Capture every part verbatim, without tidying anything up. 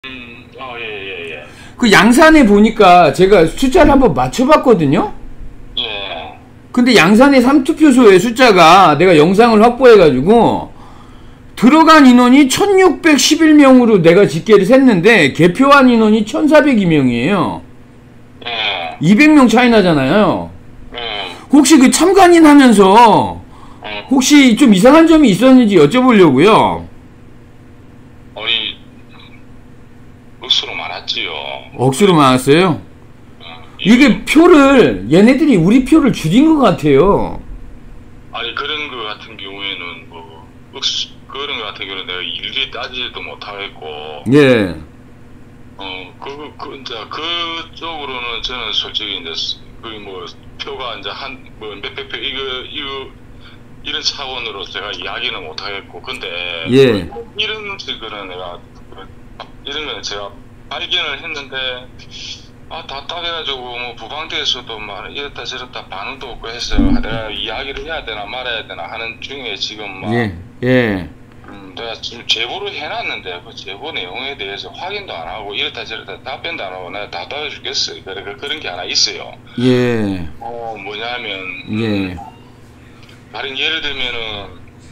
음, 아, 예, 예, 예. 그 양산에 보니까 제가 숫자를 한번 맞춰봤거든요? 예. 근데 양산의 삼투표소의 숫자가 내가 영상을 확보해가지고 들어간 인원이 천육백십일 명으로 내가 집계를 셌는데 개표한 인원이 천사백이 명이에요. 예. 이백 명 차이 나잖아요. 예. 혹시 그 참관인 하면서 예. 혹시 좀 이상한 점이 있었는지 여쭤보려고요. 아니, 억수로 많았지요. 억수로 많았어요? 어, 이게 표를 얘네들이 우리 표를 줄인 것 같아요. 아니, 그런 거 같은 경우에는 뭐 억수 그런 거 같은 경우는 내가 일일이 따지지도 못하겠고, 예. 어, 그, 그, 이제, 그쪽으로는 저는 솔직히 이제, 그 뭐, 표가 이제 한, 뭐, 몇백 표, 이거, 이거, 이런 차원으로 제가 이야기는 못하겠고, 근데, 예. 이런 식으로 내가, 이런 거는 제가 발견을 했는데, 아, 답답해가지고, 뭐, 부방대에서도 막, 이랬다 저랬다 반응도 없고 해서, 내가 이야기를 해야 되나 말아야 되나 하는 중에 지금 막, 예. 예. 음, 내가 지금 제보를 해놨는데 그 제보 내용에 대해서 확인도 안 하고 이렇다 저렇다 답변도 안 하고 내가 답답해 죽겠어요. 그래, 그런 게 하나 있어요. 예. 어, 뭐냐면, 예. 다른 예를 들면은,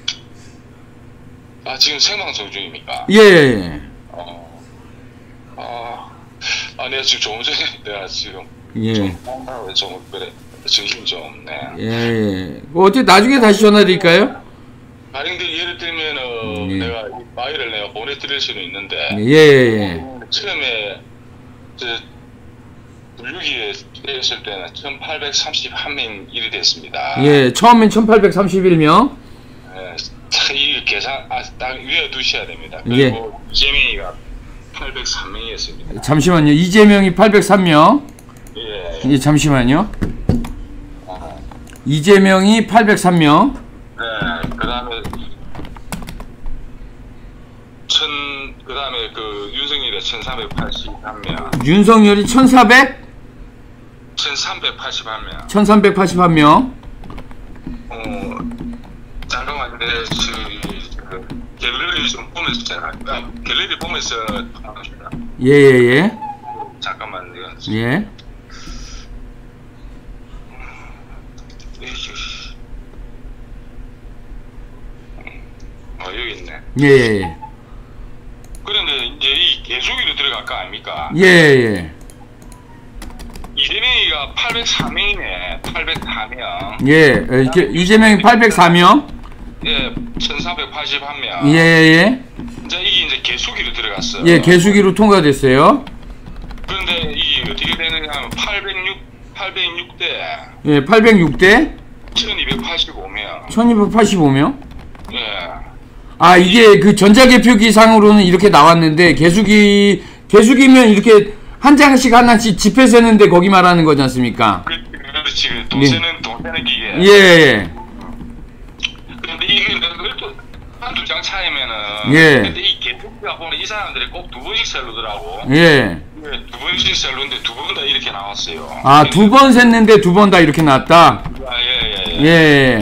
아, 지금 생방송 중입니까? 예. 어, 아, 아, 내가 지금 조금 전에 내가 지금 예. 좀, 좀, 그래, 정신이 좀 없네. 예. 어째 나중에 다시 전화 드릴까요? 가령들 예를 들면은 예. 내가 이 파일을 내가 보내드릴 수는 있는데, 예. 예. 처음에 저 분류기에 했을 때는 천팔백삼십일 명 일이 됐습니다. 예. 처음엔 천팔백삼십일 명. 예, 참, 이 계산 아, 딱 외워두셔야 됩니다. 예. 그리고 이재명이가 팔백삼 명이었습니다. 잠시만요. 이재명이 팔백삼 명. 예. 예, 잠시만요. 어, 이재명이 팔백삼 명. 예. 그다음에 천 그다음에 그 윤석열이 천사백팔십삼 명. 윤석열이 천사백? 천삼백팔십일 명. 천삼백팔십일 명. 어, 잠깐만, 내, 그, 그, 갤러리 좀 보면서 제가, 아, 갤러리 보면서, 합시다. 예, 예, 예. 잠깐만, 내가. 예. 에이씨. 어, 여기 있네. 예, 예. 그런데, 이제 이 개수기로 들어갈 거 아닙니까? 예, 예. 이재명이가 팔백사 명이네. 팔백사 명. 예. 이렇게 이재명이 팔백사 명. 예, 천사백팔십일 명. 예, 예. 이제 이게 이제 개수기로 들어갔어. 예, 개수기로 통과됐어요. 그런데 이게 어떻게 되느냐 하면 팔백육, 팔백육 대 예, 팔백육 대 천이백팔십오 명. 천이백팔십오 명. 예. 아, 이게 그 전자개표기 상으로는 이렇게 나왔는데 개수기 개수기면 이렇게 한 장씩 하나씩 집회 세는데 거기 말하는 거지 않습니까? 그, 그렇지. 돈세는 돈 세는 기계. 예, 예. 근데 이게 그래도 한두 장 차이면은. 예. 근데 이 개수기가 보면 이 사람들이 꼭 두 번씩 셀르더라고. 예. 두 번씩 셀르는데 두 번 다 이렇게 나왔어요. 아, 두 번 샜는데 두 번 다 이렇게 나왔다. 아, 예, 예, 예. 예.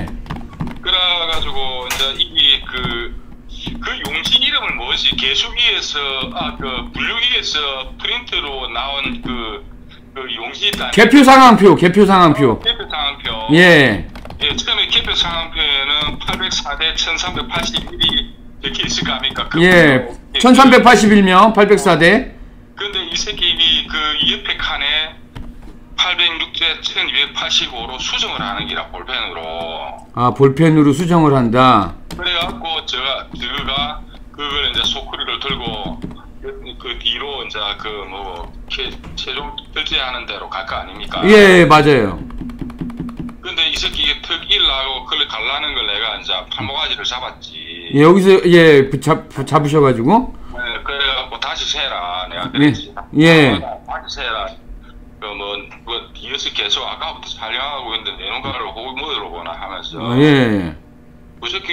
그래가지고 이제 이게 그. 그 용지 이름을 뭐지? 개수기에서 아 그 분류기에서 프린트로 나온 그, 그 용지 있다. 개표 상황표, 개표 상황표. 개표 상황표. 예. 예, 처음에 개표 상황표에는 팔백사 대 천삼백팔십일이 적혀 있을 거 아닙니까? 그 예. 예, 천삼백팔십일 명, 팔백사 대. 근데 이 새끼 그 옆에 칸에 팔백육 대 천이백팔십오로 수정을 하는 기라 볼펜으로. 아, 볼펜으로 수정을 한다. 그래갖고 제가 저가 그걸 이제 소쿠리를 들고 그, 그 뒤로 이제 그 뭐 최종 결제하는 대로 갈 거 아닙니까? 예, 맞아요. 근데 이 새끼 특일하고 그걸 갈라는 걸 내가 이제 팔목아지를 잡았지. 예, 여기서 예 잡 잡으셔가지고. 네, 그래갖고 다시 세라 내가 그랬지. 예. 예. 다시 세라. 그뭐 뭐 뒤에서 계속 아까부터 촬영하고 있는데 내 눈가를 호구 물어보나 하면서. 어, 예. 그 새끼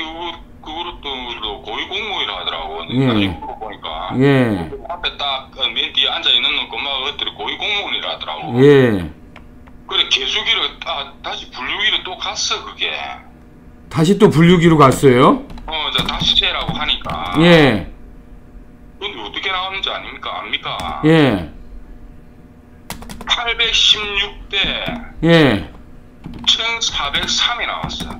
그것도 고위 공무원이라 하더라고. 예. 나중에 보니까. 예. 앞에 딱 맨 뒤에 앉아 있는 놈 것들이 고위 공무원이라 하더라고. 예. 그래 개수기로 아, 다시 분류기로 또 갔어 그게. 다시 또 분류기로 갔어요. 어, 이제 다시 세라고 하니까. 예. 근데 어떻게 나왔는지 아닙니까? 압니까? 예. 팔백십육 대 예. 천사백삼이 나왔어.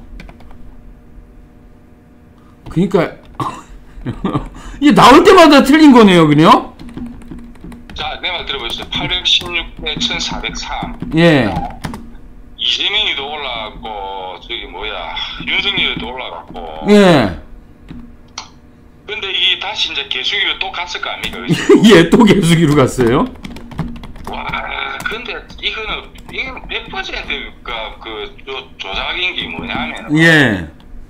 그니까, 이게 나올 때마다 틀린 거네요, 그냥? 자, 내 말 들어보세요. 팔백십육 대 천사백삼. 예. 이재명이도 올라갔고, 저기 뭐야, 윤석열이도 올라갔고. 예. 근데 이게 다시 이제 개수기로 또 갔을 거 아닙니까? 그죠? 예, 또 개수기로 갔어요? 와, 근데 이거는, 이건 백 퍼센트가 그, 조, 조작인 게 뭐냐면. 예.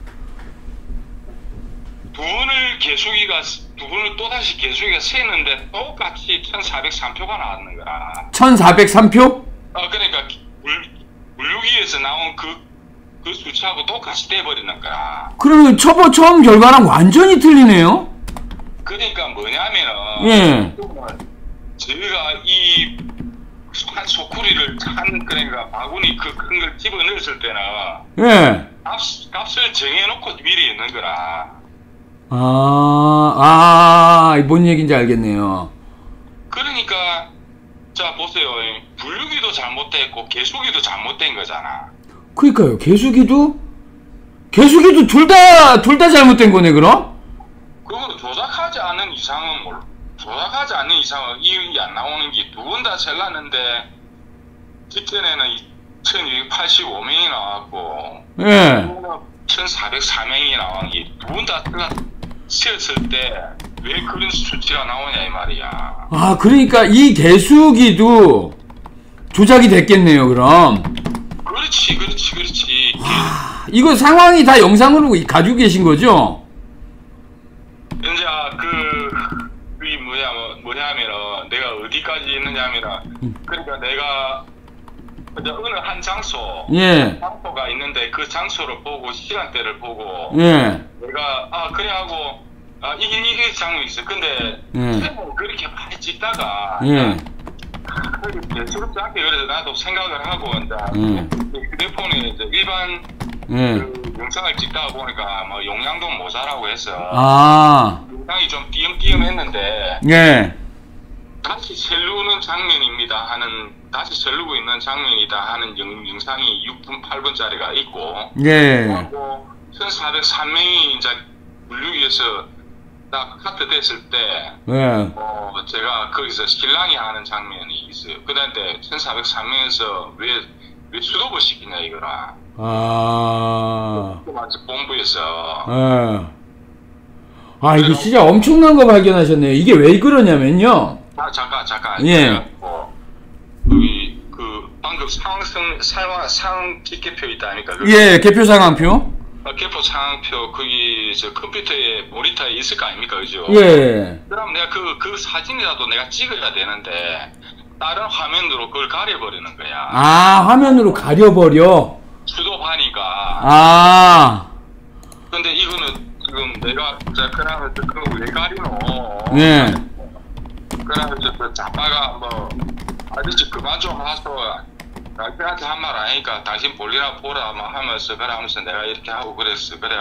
두 분을 개수기가, 두 분을 또다시 개수기가 세는데 똑같이 천사백삼 표가 나왔는 거야. 천사백삼 표? 어, 그러니까, 물, 물류기에서 나온 그, 그 수치하고 똑같이 돼버리는 거야. 그러면 처보 처음 결과랑 완전히 틀리네요? 그러니까 뭐냐면은, 예. 저희가 이, 한 소쿠리를 한, 그러니까 바구니 그 큰 걸 집어 넣었을 때는, 예. 값, 값을 정해놓고 미리 있는 거라. 아, 아, 뭔 얘기인지 알겠네요. 그러니까, 자, 보세요. 분류기도 잘못됐고, 개수기도 잘못된 거잖아. 그니까요, 개수기도? 개수기도 둘 다, 둘 다 잘못된 거네, 그럼? 그거는 조작하지 않은 이상은 뭘, 조작하지 않는 이상은 이익이 안 나오는 게 두 분 다 잘났는데, 직전에는 천이백팔십오 명이 나왔고, 예. 천사백사 명이 나온 게 두 분 다 세었을 때, 왜 그런 수치가 나오냐, 이 말이야. 아, 그러니까 이 개수기도 조작이 됐겠네요, 그럼. 그렇지, 그렇지, 그렇지. 와, 이거 상황이 다 영상으로 가지고 계신 거죠? 이제, 그, 이 뭐냐, 뭐냐면은, 내가 어디까지 있느냐면은, 그러니까 내가, 이제 어느 한 장소, 예. 장소가 있는데 그 장소를 보고 시간대를 보고, 예. 내가, 아, 그래 하고, 아, 이게, 이게 장면이 있어. 근데, 예. 그렇게 많이 찍다가, 예. 예스럽지 않게 그래서 나도 생각을 하고, 이제, 예. 휴대폰에 이제 일반, 예. 그 영상을 찍다 보니까 뭐 용량도 모자라고 해서, 아, 영상이 좀 띄엄띄엄했는데, 예. 다시 셀루는 장면입니다 하는, 다시 셀루고 있는 장면이다 하는 영, 영상이 육 분, 팔 분짜리가 있고, 예. 그리고 천사백삼 명이 이제 물류기에서 딱 카트 됐을 때, 예. 어, 제가 거기서 신랑이 하는 장면이 있어요. 그런데 천사백삼 명에서 왜, 왜 수도부 시키냐, 이거라. 아, 마치 본부에서. 예. 아, 이거 진짜 엄청난 거 발견하셨네요. 이게 왜 그러냐면요. 아, 잠깐, 잠깐. 예. 어, 여기, 그, 방금 상황성, 상황, 상황 기계표 있다 하니까. 예, 개표 상황표. 어, 개표 상황표, 거기, 저 컴퓨터에, 모니터에 있을 거 아닙니까? 그죠? 예. 그럼 내가 그, 그 사진이라도 내가 찍어야 되는데, 다른 화면으로 그걸 가려버리는 거야. 아, 화면으로 가려버려. 수도하니까. 아, 근데 이거는 지금 내가, 자, 그러면 그거 왜 가리노? 예. 그러면 저, 자빠가 뭐, 아저씨 그만 좀 하소. 남편한테 한 말 아니까 당신 볼일이나 보라 막 하면서 그래 하면서 내가 이렇게 하고 그랬어. 그래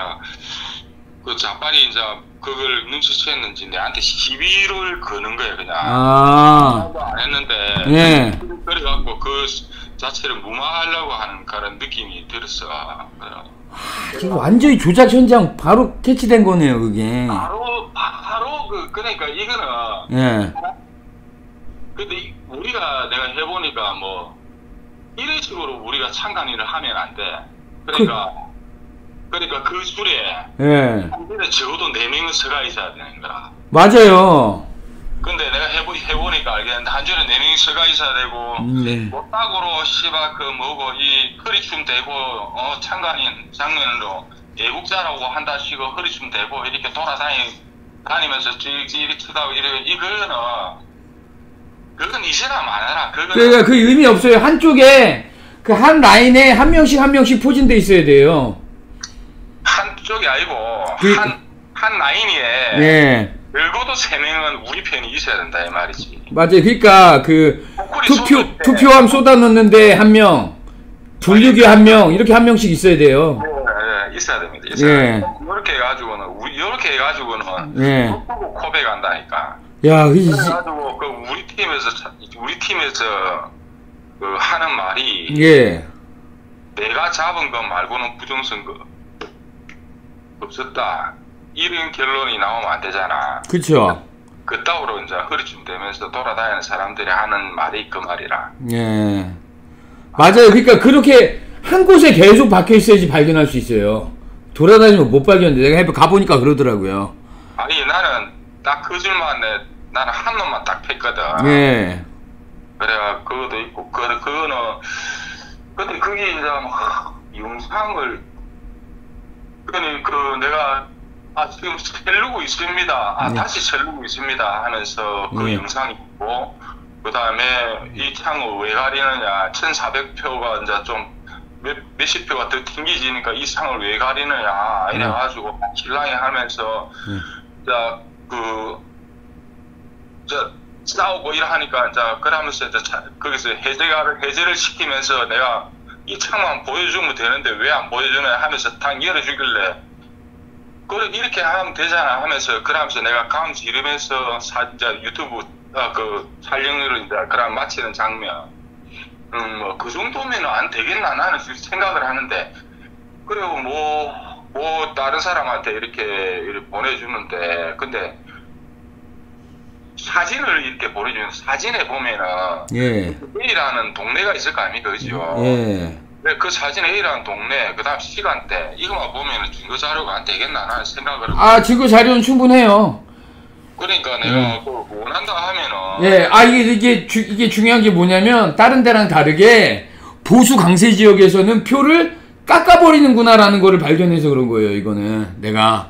그 자빨이 이제 그걸 눈치챘는지 내한테 시비를 거는 거야 그냥. 아, 안 했는데. 예. 그래갖고 그 자체를 무마하려고 하는 그런 느낌이 들었어. 그래. 이거 완전히 조작 현장 바로 캐치된 거네요, 그게. 바로 바로 그 그러니까 이거는. 예. 근데 이- 우리가 내가 해보니까 뭐 이런 식으로 우리가 창간일을 하면 안 돼. 그러니까 그, 러니까 그 줄에 예. 근데 적어도 네 명은 서가 있어야 되는 거라. 맞아요. 근데 내가 해보 해보니까 알겠는데 한 줄에 네 명이 서가 있어야 되고 네. 못박으로 씨바 그 뭐고 이 허리춤 대고 어 창간인 장면으로 애국자라고 한다시고 허리춤 대고 이렇게 돌아다니 다니면서 찌릿찌릿 쳐다고 이래 이거는 그건 이제나 많아라. 그거는 그러니까 그 의미 없어요. 한쪽에 그 한 라인에 한 명씩 한 명씩 포진돼 있어야 돼요. 한쪽이 아니고 그- 한, 한 라인에 예. 적어도 세 명은 우리 편이 있어야 된다 이 말이지. 맞아요. 그러니까 그 포크리 투표 쏟을 때 투표함 쏟아 넣는데 한 명, 분류기 한 명 이렇게 한 명씩 있어야 돼요. 예, 예, 있어야 됩니다. 있어야 예. 됩니다. 이렇게 해가지고는 우리 이렇게 해가지고는 예. 못 보고 코백한다니까. 야, 그, 그래가지고 그 우리 팀에서 차- 우리 팀에서 그 하는 말이 예, 내가 잡은 것 말고는 부정선거 없었다. 이런 결론이 나오면 안 되잖아. 그쵸. 그따위로 이제 허리춤대면서 돌아다니는 사람들이 하는 말이 그 말이라. 예. 맞아요. 그러니까 그렇게 한 곳에 계속 박혀 있어야지 발견할 수 있어요. 돌아다니면 못 발견돼. 내가 해봐 가보니까 그러더라고요. 아니 나는 딱 그 줄만 내 나는 한 놈만 딱 팼거든. 예. 그래가 그것도 있고 그 그거는 근데 그게 이제 막 영상을 그니 그 내가 아 지금 셀르고 있습니다. 아 네. 다시 셀르고 있습니다 하면서 그 네. 영상이 있고 그 다음에 이 창을 왜 가리느냐 천사백 표가 이제 좀 몇, 몇십 표가 더 튕기지니까 이 창을 왜 가리느냐 이래가지고 신랑이 하면서 네. 자 그 저 싸우고 이러하니까 이제 그러면서 이제 차, 거기서 해제가 해제를 시키면서 내가 이 창만 보여주면 되는데 왜 안 보여주냐 하면서 딱 열어주길래 그래 이렇게 하면 되잖아 하면서 그러면서 내가 감 지르면서 사 이제 유튜브 아, 그 촬영을 이제 그럼 마치는 장면 음 뭐 그 정도면은 안 되겠나 나는 생각을 하는데 그리고 뭐 뭐 다른 사람한테 이렇게, 이렇게 보내주는데 근데 사진을 이렇게 보내주는 사진에 보면은 예. A라는 동네가 있을 거 아닙니까 그죠? 예. 네, 그 사진 A라는 동네, 그 다음 시간대, 이거만 보면은 증거 자료가 안 되겠나, 나는 생각을. 아, 증거 자료는 충분해요. 그러니까 내가 그 원한다 하면은. 예. 아, 이게, 이게, 주, 이게 중요한 게 뭐냐면, 다른 데랑 다르게, 보수 강세 지역에서는 표를 깎아버리는구나라는 거를 발견해서 그런 거예요, 이거는. 내가.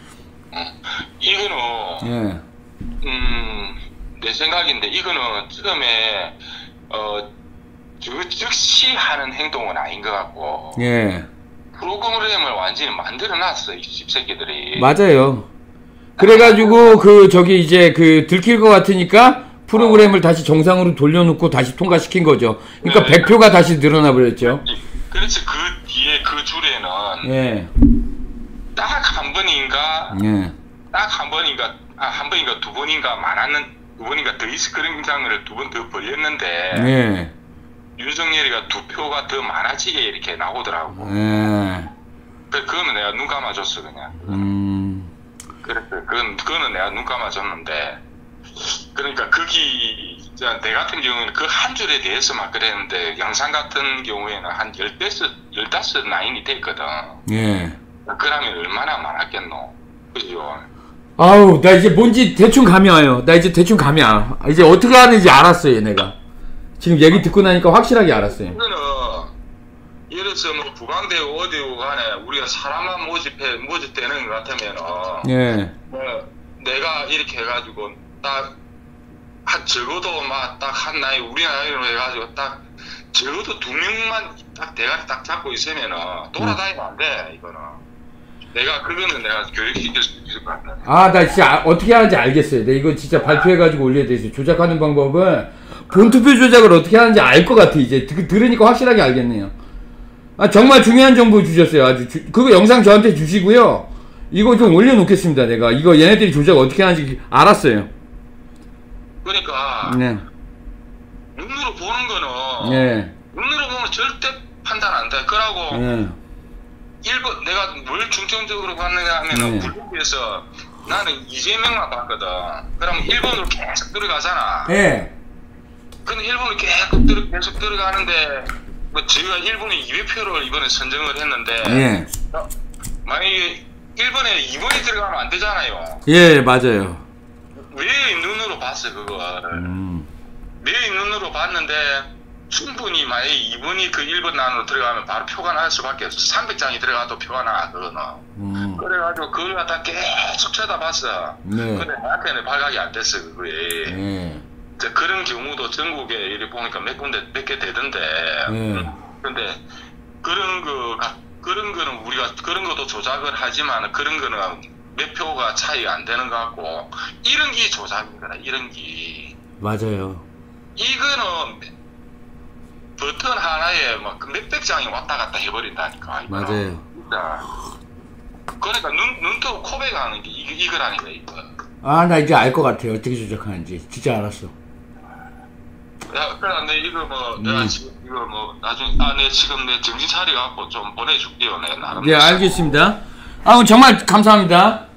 이거는, 예. 음, 내 생각인데, 이거는 처음에, 어, 즉, 즉시 하는 행동은 아닌 것 같고. 예. 프로그램을 완전히 만들어 놨어, 이 집새끼들이. 맞아요. 그래가지고, 그, 저기, 이제, 그, 들킬 것 같으니까, 프로그램을 다시 정상으로 돌려놓고 다시 통과시킨 거죠. 그러니까 네. 백 표가 다시 늘어나 버렸죠. 그렇지, 그 뒤에 그 줄에는 예. 딱 한 번인가, 예. 딱 한 번인가, 아, 한 번인가 두 번인가 많았는, 두 번인가 더 스크린장을 두 번 더 벌렸는데, 예. 윤석열이가 두 표가 더 많아지게 이렇게 나오더라고. 예. 그, 그거는 내가 눈 감아줬어, 그냥. 음. 그래, 그건, 그거는 내가 눈 감아줬는데, 그러니까 거기, 저, 내 같은 경우에는 그 한 줄에 대해서만 그랬는데, 영상 같은 경우에는 한 열다섯, 열다섯 라인이 됐거든. 예. 그러면 얼마나 많았겠노? 그죠? 아우, 나 이제 뭔지 대충 감이 와요. 나 이제 대충 감이 와. 이제 어떻게 하는지 알았어요, 내가. 지금 얘기 듣고 나니까 확실하게 알았어요. 이거는, 예를 들어서 뭐 부강대 어디고 간에 우리가 사람만 모집해, 모집되는 것 같으면은, 예. 뭐 내가 이렇게 해가지고, 딱, 한, 적어도 막 딱 한 나이, 우리 나이로 해가지고 딱, 적어도 두 명만 딱 대가리 딱 잡고 있으면은, 돌아다니면 안 돼, 이거는. 내가, 그거는 내가 교육시킬 수 있을 것 같다. 아, 나 진짜 아, 어떻게 하는지 알겠어요. 내 이거 진짜 발표해가지고 올려야 되겠어요. 조작하는 방법을, 본투표 조작을 어떻게 하는지 알 것 같아. 이제 드, 들으니까 확실하게 알겠네요. 아, 정말 중요한 정보 주셨어요. 아주. 주, 그거 영상 저한테 주시고요. 이거 좀 올려놓겠습니다. 내가. 이거 얘네들이 조작 어떻게 하는지 알았어요. 그러니까, 네. 눈으로 보는 거는, 네. 눈으로 보면 절대 판단 안 돼. 그러고, 네. 일본, 내가 뭘 중점적으로 봤느냐 하면은, 네. 불국에서 나는 이재명만 봤거든. 그러면 일본으로 계속 들어가잖아. 네. 근데 일본을 계속, 들어, 계속 들어가는데, 뭐, 저희가 일본에 이백 표를 이번에 선정을 했는데, 예. 어, 만약에 일본에 이 번이 들어가면 안 되잖아요. 예, 맞아요. 왜 눈으로 봤어, 그걸. 음. 내 눈으로 봤는데, 충분히 만약에 이 번이 그 일 번 안으로 들어가면 바로 표가 날 수밖에 없어. 삼백 장이 들어가도 표가 나, 그거는. 음. 그래가지고 그걸 갖다 계속 쳐다봤어. 네. 근데 나한테는 발각이 안 됐어, 그거에. 예. 이제 그런 경우도 전국에 이렇게 보니까 몇 군데, 몇 개 되던데. 예. 근데 그런 거, 그런 거는 우리가, 그런 것도 조작을 하지만 그런 거는 몇 표가 차이가 안 되는 것 같고, 이런 게 조작인 거다, 이런 게. 맞아요. 이거는 버튼 하나에 막 몇백 장이 왔다 갔다 해버린다니까. 이거는. 맞아요. 진짜. 그러니까 눈, 눈 뜨고 코백하는 게 이, 이거라니까, 이거. 아, 나 이제 알 것 같아. 어떻게 조작하는지. 진짜 알았어. 야, 그래, 내 이거 뭐, 음. 내가 지금 이거 뭐, 나중에, 아, 내 지금 내 정신 차려갖고 좀 보내줄게요, 내 나름. 네, 알겠습니다. 아, 정말 감사합니다.